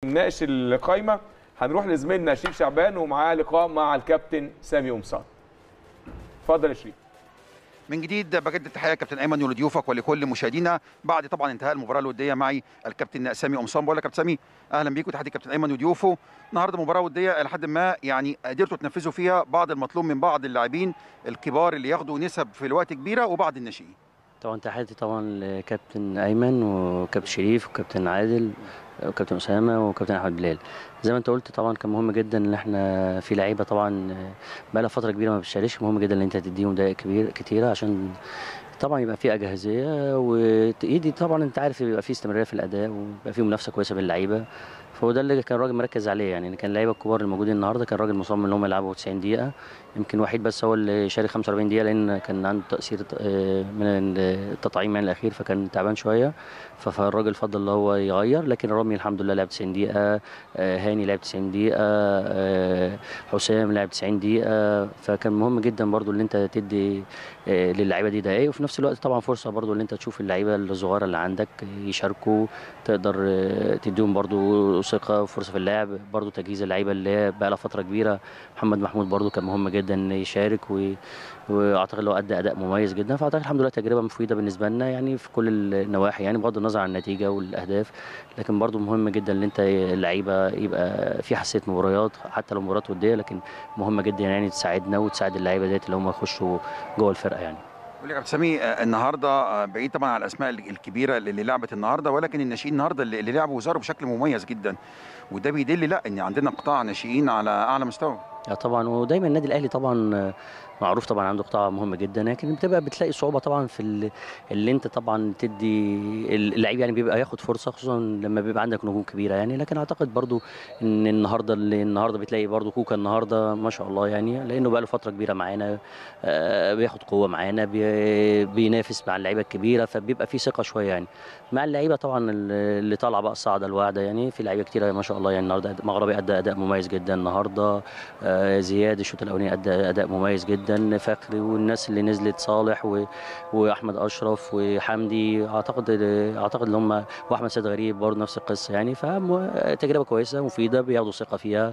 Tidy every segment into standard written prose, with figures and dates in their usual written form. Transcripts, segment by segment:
نناقش القايمه هنروح لزميلنا شريف شعبان ومعاه لقاء مع الكابتن سامي قمصان. اتفضل يا شريف. من جديد بجدد التحيه كابتن ايمن ولضيوفك ولكل مشاهدينا بعد طبعا انتهاء المباراه الوديه معي الكابتن سامي قمصان. بقول لك كابتن سامي اهلا بيك وتحيه كابتن ايمن وضيوفه. النهارده مباراه وديه لحد ما يعني قدرتوا تنفذوا فيها بعض المطلوب من بعض اللاعبين الكبار اللي ياخدوا نسب في الوقت كبيره وبعض الناشئين. طبعا تحياتي طبعا لكابتن ايمن وكابتن شريف وكابتن عادل وكابتن اسامه وكابتن احمد بلال. زي ما انت قلت طبعا كان مهم جدا ان احنا في لعيبه طبعا بقى لها فتره كبيره ما بتشاركش، مهم جدا ان انت تديهم دقائق كتيره عشان طبعا يبقى في اجهزيه وايدي طبعا انت عارف يبقى في استمراريه في الاداء ويبقى في منافسه كويسه بين اللعيبه. فهو ده اللي كان الراجل مركز عليه، يعني كان اللعيبه الكبار الموجودين النهارده كان الراجل مصمم ان هم يلعبوا 90 دقيقه، يمكن وحيد بس هو اللي شارك 45 دقيقه لان كان عنده تاثير من التطعيم يعني الاخير فكان تعبان شويه، فالراجل فضل اللي هو يغير. لكن رامي الحمد لله لعب 90 دقيقه، هاني لعب 90 دقيقه، حسام لعب 90 دقيقه. فكان مهم جدا برضو ان انت تدي للعيبه دي دقايق، وفي نفس الوقت طبعا فرصه برضو ان انت تشوف اللعيبه الصغيره اللي عندك يشاركوا، تقدر تديهم برضو ثقه وفرصه في اللعب. برضو تجهيز اللعيبه اللي هي بقى لها فتره كبيره، محمد محمود برضو كان مهم جدا ان يشارك واعتقد لو ادى اداء مميز جدا. فاعتقد الحمد لله تجربه مفيده بالنسبه لنا يعني في كل النواحي، يعني بغض النظر عن النتيجه والاهداف، لكن برضو مهم جدا ان انت اللعيبه يبقى في حساسيه مباريات حتى لو مباريات وديه، لكن مهمه جدا يعني تساعدنا وتساعد اللعيبه ديت اللي هم يخشوا جوه الفرقه يعني. قول لي يا كابتن سامي النهارده بعيد طبعا عن الاسماء الكبيره اللي لعبت النهارده، ولكن الناشئين النهارده اللي لعبوا وظهروا بشكل مميز جدا، وده بيدل لا ان عندنا قطاع ناشئين على اعلى مستوى. طبعا ودايما النادي الاهلي طبعا معروف طبعا عنده قطاع مهم جدا، لكن بتلاقي صعوبه طبعا في اللي انت طبعا تدي اللعيب يعني بيبقى ياخد فرصه خصوصا لما بيبقى عندك نجوم كبيره يعني. لكن اعتقد برضو ان النهارده بتلاقي برضو كوكا النهارده ما شاء الله يعني لانه بقى له فتره كبيره معانا، بياخد قوه معانا، بينافس مع اللعيبه الكبيره فبيبقى في ثقه شويه يعني مع اللعيبه طبعا اللي طالعه بقى الصاعده الواعده يعني. في لعيبه كتيره ما شاء الله يعني النهارده مغربي ادى اداء مميز جدا النهارده، زياد الشوط الاولاني ادى اداء مميز جدا، فخري والناس اللي نزلت صالح واحمد اشرف وحمدي اعتقد ان هم واحمد سيد غريب برضه نفس القصه يعني. فتجربه كويسه مفيده بياخدوا ثقه فيها،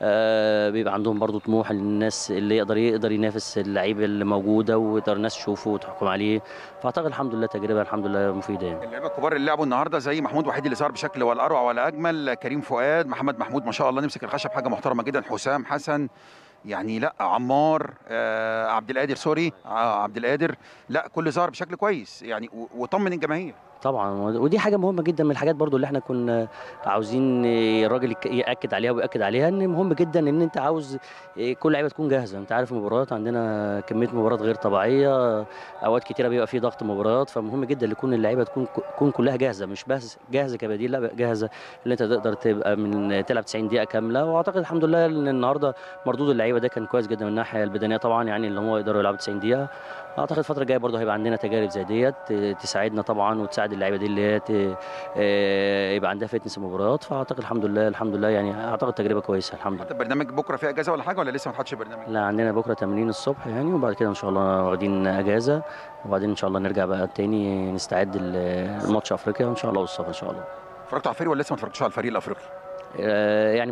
بيبقى عندهم برضه طموح للناس اللي يقدر ينافس اللعيبه اللي موجوده ويقدر الناس تشوفه وتحكم عليه. فاعتقد الحمد لله تجربه الحمد لله مفيده يعني. اللعيبه الكبار اللي لعبوا النهارده زي محمود وحيد اللي ظهر بشكل ولا اروع ولا اجمل، كريم فؤاد، محمد محمود ما شاء الله نمسك الخشب حاجه محترمه جدا، حسام حسن يعني لا عمار عبد القادر سوري عبد القادر، لا كل ظهر بشكل كويس يعني وطمن الجماهير. طبعا ودي حاجه مهمه جدا من الحاجات برضو اللي احنا كنا عاوزين الراجل ياكد عليها وياكد عليها ان مهم جدا ان انت عاوز كل لعيبه تكون جاهزه. انت عارف المباريات عندنا كميه مباريات غير طبيعيه، اوقات كتيره بيبقى في ضغط مباريات، فمهم جدا يكون اللعيبه تكون كلها جاهزه، مش بس جاهزه كبديل لا جاهزه اللي انت تقدر تبقى تلعب 90 دقيقه كامله. واعتقد الحمد لله ان النهارده مردود اللعيبه ده كان كويس جدا من الناحيه البدنيه طبعا يعني اللي هم يقدروا يلعبوا 90 دقيقه. اعتقد الفتره الجايه برضه هيبقى عندنا تجارب زي ديت تساعدنا طبعا وتساعد اللعيبه دي اللي هي يبقى عندها فتنس المباريات. فاعتقد الحمد لله يعني اعتقد تجربه كويسه الحمد لله. البرنامج بكره فيه اجازه ولا حاجه ولا لسه ما اتحطش برنامج؟ لا عندنا بكره تمرين الصبح يعني وبعد كده ان شاء الله واخدين اجازه وبعدين ان شاء الله نرجع بقى تاني نستعد لماتش افريقيا ان شاء الله والصف ان شاء الله. اتفرجتوا على الفريق ولا لسه ما اتفرجتوش على الفريق الافريقي؟ يعني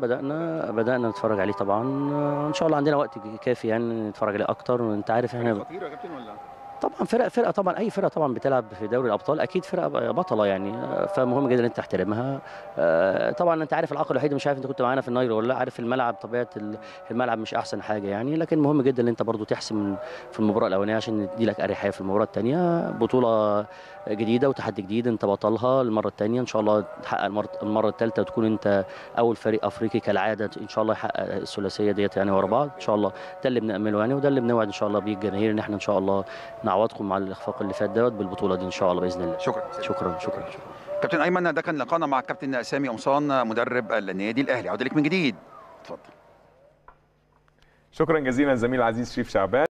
بدأنا نتفرج عليه طبعا، ان شاء الله عندنا وقت كافي يعني نتفرج عليه اكتر. وانت عارف احنا خطير يا كابتن ولا؟ طبعا فرقه طبعا اي فرقه طبعا بتلعب في دوري الابطال اكيد فرقه بطله يعني، فمهم جدا ان انت تحترمها. طبعا انت عارف العقل الوحيد مش عارف انت كنت معانا في النايرو ولا لا، عارف الملعب طبيعه الملعب مش احسن حاجه يعني، لكن مهم جدا ان انت برضو تحسم في المباراه الاولانيه عشان تدي لك اريحيه في المباراه الثانيه. بطوله جديده وتحدي جديد انت بطلها المره الثانيه ان شاء الله تحقق المره الثالثه وتكون انت اول فريق افريقي كالعاده ان شاء الله يحقق الثلاثيه ديت يعني ورا بعض ان شاء الله. ده اللي بنامله يعني وده اللي بنوعد ان شاء الله بيه الجماهير ان احنا ان شاء الله نعوضكم على الاخفاق اللي فات دوت بالبطوله دي ان شاء الله باذن الله. شكرا. شكرا. كابتن ايمن ده كان لقاءنا مع الكابتن سامي قمصان مدرب النادي الاهلي. عوده لك من جديد اتفضل. شكرا جزيلا زميل العزيز شريف شعبان.